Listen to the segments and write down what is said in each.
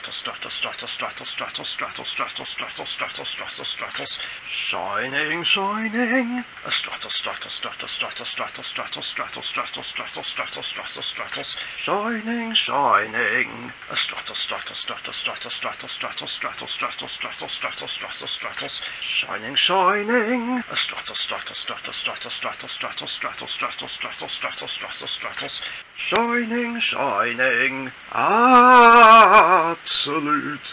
stratus, stratus, stratus, stratus, stratus, stratus, stratus, stratus, stratus, stratus, stratus, shining, shining. A stratus, stratus, stratus, stratus, stratus, stratus, stratus, stratus, stratus, stratus, stratus, stratus, shining, shining. A stratus, stratus, stratus, stratus, stratus, stratus, stratus, stratus, stratus, stratus, stratus, stratus, shining, shining. A stratus, stratus, stratus, stratus, stratus, stratus, stratus, stratus, stratus, stratus, stratus, stratus, shining, shining. Absolute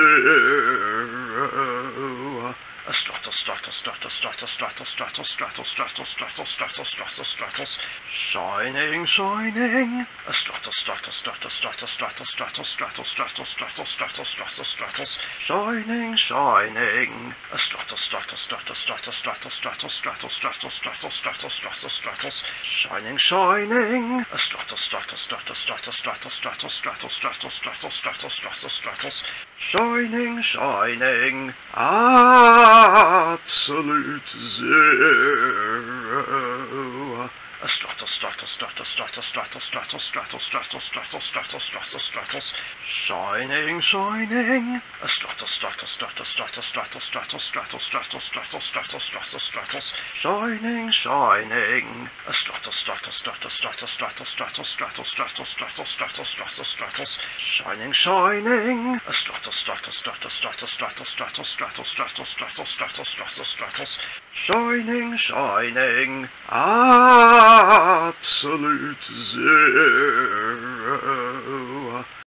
zero. A stratus, stratus, stratus, stratus, stratus, stratus, stratus, stratus, stratus, stratus, stratus, stratus, shining, shining. A stratus, stratus, stratus, stratus, stratus, stratus, stratus, stratus, stratus, stratus, stratus, stratus, shining, shining. A stratus, stratus, stratus, stratus, stratus, stratus, stratus, stratus, stratus, stratus, stratus, stratus, shining, shining. A stratus, stratus, stratus, stratus, stratus, stratus, stratus, stratus, stratus, stratus, stratus, stratus, shining, shining. Absolute zero. A stratus, stratus, stratus, stratus, stratus, stratus, stratus, stratus, stratus, stratus, stratus, stratus, shining, shining. A stratus, stratus, stratus, stratus, stratus, stratus, stratus, stratus, stratus, stratus, stratus, stratus, shining, shining. A stratus, stratus, stratus, stratus, stratus, stratus, stratus, stratus, stratus, stratus, stratus, stratus, shining, shining. A stratus, stratus, stratus, stratus, stratus, stratus, stratus, stratus, stratus, stratus, stratus, stratus, shining, shining. Absolute zero.